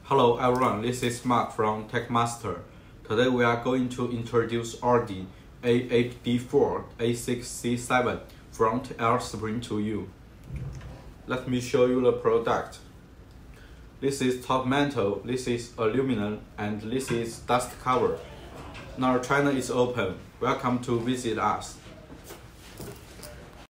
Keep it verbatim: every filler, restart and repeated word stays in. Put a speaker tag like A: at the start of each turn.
A: Hello everyone, this is Mark from TechMaster. Today we are going to introduce Audi A eight D four A six C seven front air spring to you. Let me show you the product. This is top metal, this is aluminum, and this is dust cover. Now China is open. Welcome to visit us.